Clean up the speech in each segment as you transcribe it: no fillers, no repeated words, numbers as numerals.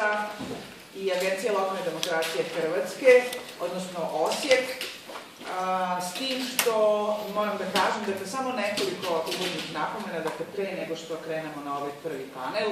i Agencija lokalne demokracije Hrvatske, odnosno Osijek, s tim što moram da kažem, dakle, samo nekoliko uvodnih napomena, dakle, pre nego što krenemo na ovaj prvi panel,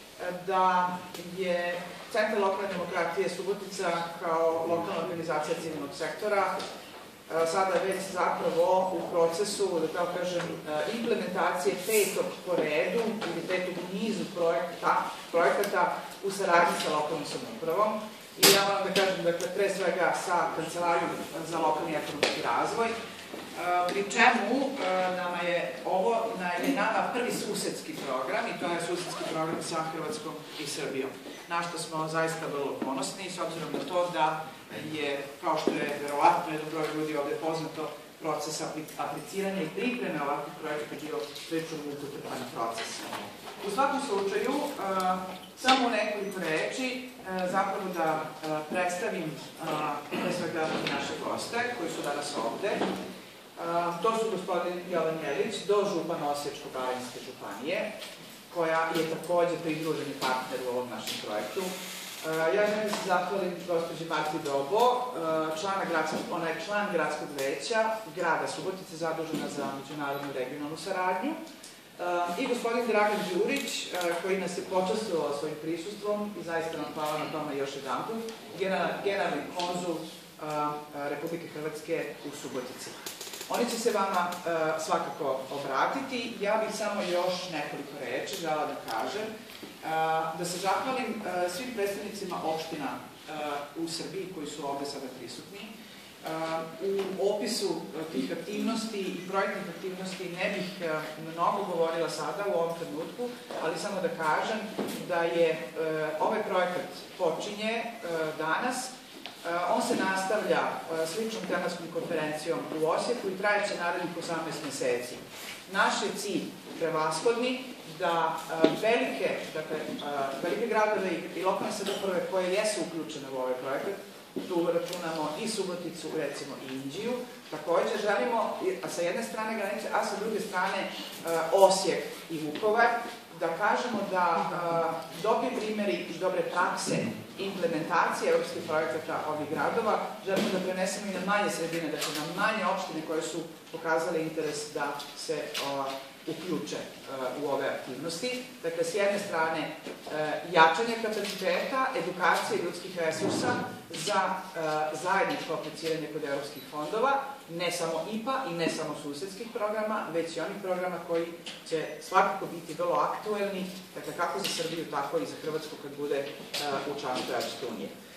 da je Centar lokalne demokratije Subotica kao lokalna organizacija civilnog sektora sada već zapravo u procesu, da tako kažem, implementacije petog po redu ili petog u nizu projekata u saradnji sa lokalnom samoupravom. I ja moram da kažem, dakle, pre svega sa Kancelarijom za lokalni ekonomski razvoj, pri čemu nama je ovo nama prvi susedski program, i to je susedski program sa Hrvatskom i Srbijom, na što smo zaista vrlo ponosni, s obzirom na to da je, kao što je verovatno jedan broj ljudi ovde poznato, proces apliciranja i pripreme ovakvih projekata bio prilično mukotrpan proces. U svakom slučaju, samo nekoliko reči, zapravo da predstavim pre svega naše goste koji su danas ovde. To su gospodin Jovan Jelić, dožupan Osječko-baranjske županije, koja je takođe pridruženi partner u ovom našem projektu. Ja želim se zahvalim gospođi Marti Dobo, ona je član gradskog veća grada Subotice, zadužena za međunarodnu regionalnu saradnju, i gospodin Dragan Đurić, koji nas je počastvovao svojim prisustvom i zaista nam hvala na tome još jedanput, generalni konzul Republike Hrvatske u Subotici. Oni će se vama svakako obratiti. Ja bih samo još nekoliko reči žela da kažem, da se zahvalim svim predstavnicima opština u Srbiji koji su ovde sada prisutni. U opisu tih aktivnosti i projektnih aktivnosti ne bih mnogo govorila sada u ovom trenutku, ali samo da kažem da je ovaj projekat počinje danas. On se nastavlja sličnom tematskom konferencijom u Osijeku i trajeće narednih 18 meseci. Naš je cilj prevashodni da velike gradove i lokalne samouprave koje jesu uključene u ovaj projekat, tu računamo i Suboticu, recimo i Inđiju, takođe želimo sa jedne strane granice, a sa druge strane Osijek i Vukovar, da kažemo da dobri primeri i dobre prakse implementacije evropskih projekata ovih gradova želimo da prenesemo i na manje sredine, dakle na manje opštine koje su pokazale interes da se uključe u ove aktivnosti. Dakle, s jedne strane jačanje kapaciteta, edukacije ljudskih resursa za zajedničko apliciranje kod evropskih fondova, ne samo IPA i ne samo susedskih programa, već i onih programa koji će svakako biti vrlo aktuelni, dakle kako za Srbiju, tako i za Hrvatsku kad bude u članstvu Evropske unije.